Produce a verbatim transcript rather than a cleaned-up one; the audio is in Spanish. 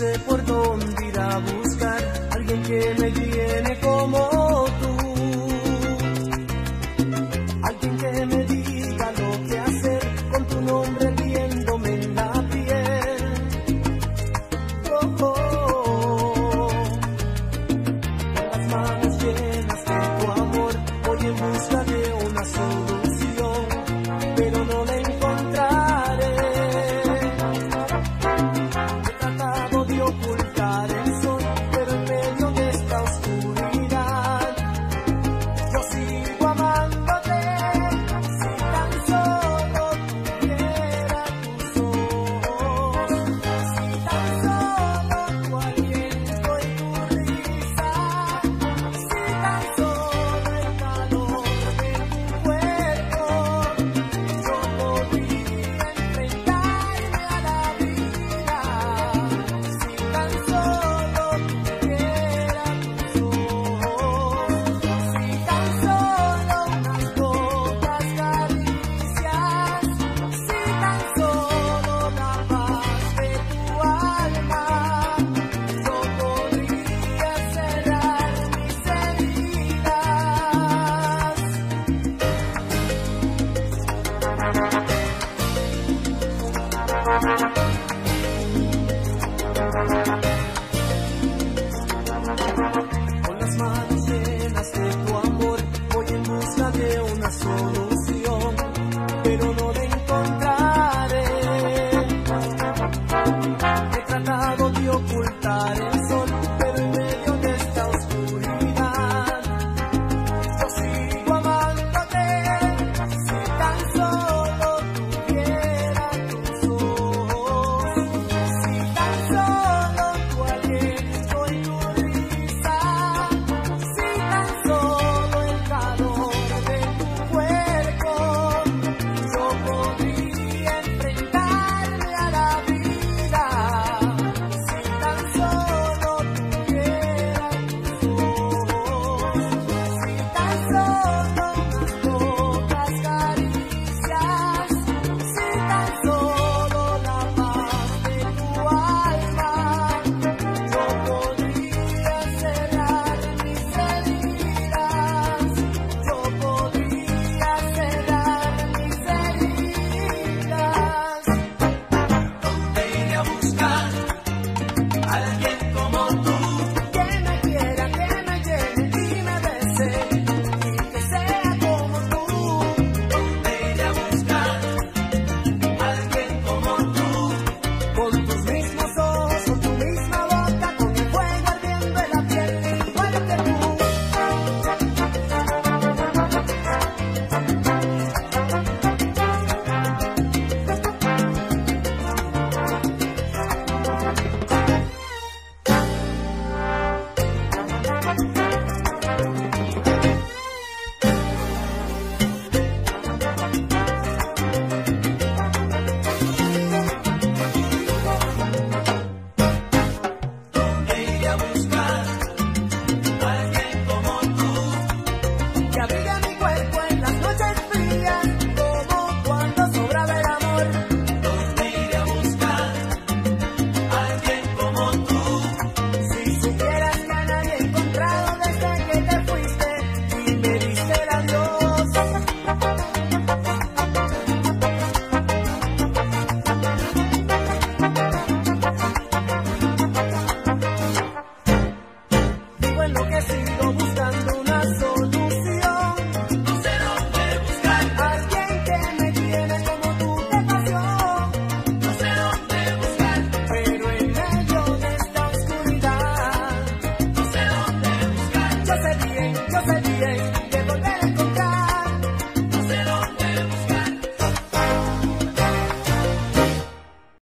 sé por dónde ir a buscar alguien que me llene como tú, alguien que me diga lo que hacer con tu nombre viéndome en la piel. Oh, oh, oh. Con las manos llenas de tu amor voy en busca de una solución, pero no la encontraré. He tratado de ocultar el sol, pero en medio de esta oscuridad yo sigo amándote. Si tan solo tuviera tus ojos, si tan solo tu aliento y tu risa, si tan solo el calor de tu cuerpo, yo podría enfrentarme a la vida. Si tan solo tuviera tus ojos, si tan solo unas pocas caricias, si tan solo la paz de tu alma, yo podría cerrar mis heridas. Con las manos llenas de tu amor voy en busca de una solución, pero no la encontraré. He tratado de ocultar el sol, pero en medio de esta oscuridad yo sigo amándote. Si tan solo tuviera tus ojos, si tan solo tu aliento y tu risa, si tan solo el calor de tu cuerpo, yo podría enfrentarme a la vida. Si tan solo tuviera tus ojos, si tan solo unas pocas caricias, si tan solo la paz de tu alma, yo podría cerrar mis heridas, yo podría cerrar mis heridas. ¿Dónde iré a buscar a alguien